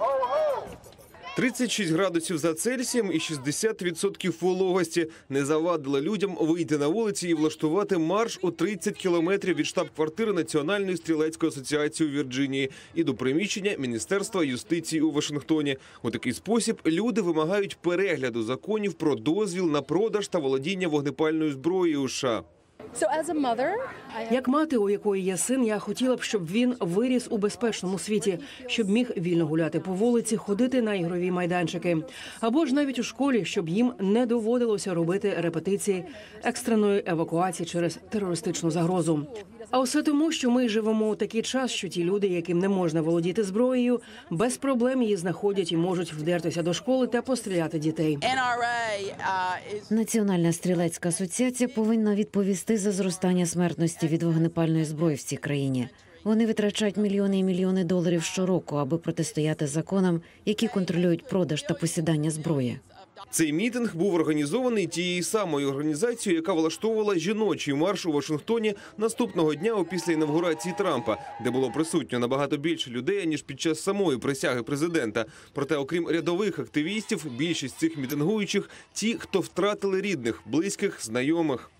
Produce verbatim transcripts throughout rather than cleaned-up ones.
тридцять шість градусів за Цельсієм і шістдесят відсотків вологості не завадили людям вийти на вулиці і влаштувати марш у тридцять кілометрів від штаб-квартири Національної стрілецької асоціації у Вірджинії і до приміщення Міністерства юстиції у Вашингтоні. У такий спосіб люди вимагають перегляду законів про дозвіл на продаж та володіння вогнепальною зброєю у США. Як мати, у якої є син, я хотіла б, щоб він виріс у безпечному світі, щоб міг вільно гуляти по вулиці, ходити на ігрові майданчики. Або ж навіть у школі, щоб їм не доводилося робити репетиції екстреної евакуації через терористичну загрозу. А усе тому, що ми живемо у такий час, що ті люди, яким не можна володіти зброєю, без проблем її знаходять і можуть вдертися до школи та постріляти дітей. Національна стрілецька асоціація повинна відповісти за зростання смертності від вогнепальної зброї в цій країні. Вони витрачають мільйони і мільйони доларів щороку, аби протистояти законам, які контролюють продаж та посідання зброї. Цей мітинг був організований тією самою організацією, яка влаштовувала жіночий марш у Вашингтоні наступного дня опісля інавгурації Трампа, де було присутньо набагато більше людей, ніж під час самої присяги президента. Проте, окрім рядових активістів, більшість цих мітингуючих – ті, хто втратили рідних, близьких, знайомих.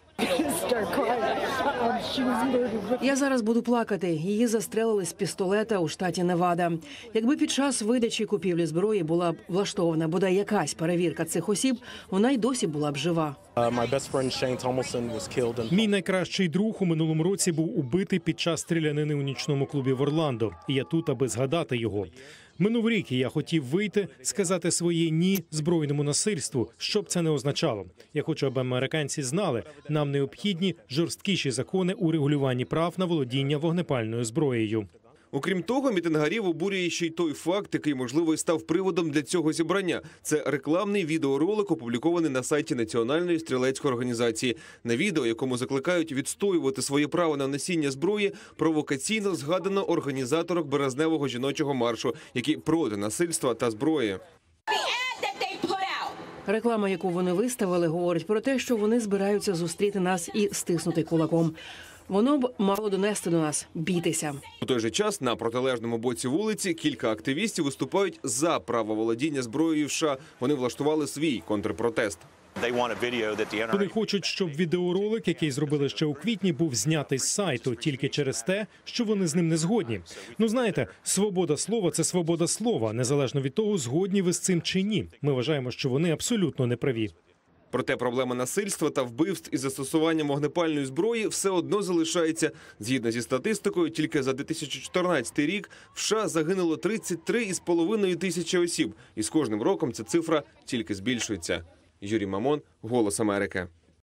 Я зараз буду плакати. Її застрелили з пістолета у штаті Невада. Якби під час видачі купівлі зброї була б влаштована бодай якась перевірка цих осіб, вона й досі була б жива. Мій найкращий друг у минулому році був убитий під час стрілянини у нічному клубі в Орландо. І я тут, аби згадати його. Минув рік, і я хотів вийти, сказати своє «ні» збройному насильству, що б це не означало. Я хочу, аби американці знали, нам необхідні жорсткіші закони у регулюванні прав на володіння вогнепальною зброєю. Окрім того, мітингарів обурює ще й той факт, який, можливо, і став приводом для цього зібрання. Це рекламний відеоролик, опублікований на сайті Національної стрілецької організації. На відео, якому закликають відстоювати своє право на носіння зброї, провокаційно згадано організаторок березневого жіночого маршу, які проти насильства та зброї. Реклама, яку вони виставили, говорить про те, що вони збираються зустріти нас і стиснути кулаком. Воно б мало донести до нас – бійтеся. У той же час на протилежному боці вулиці кілька активістів виступають за право володіння зброєю в США. Вони влаштували свій контрпротест. Вони хочуть, щоб відеоролик, який зробили ще у квітні, був знятий з сайту тільки через те, що вони з ним не згодні. Ну, знаєте, свобода слова – це свобода слова, незалежно від того, згодні ви з цим чи ні. Ми вважаємо, що вони абсолютно неправі. Проте проблема насильства та вбивств із застосуванням вогнепальної зброї все одно залишається. Згідно зі статистикою, тільки за дві тисячі чотирнадцятий рік в США загинуло тридцять три із половиною тисячі осіб. І з кожним роком ця цифра тільки збільшується. Юрій Мамон, «Голос Америки».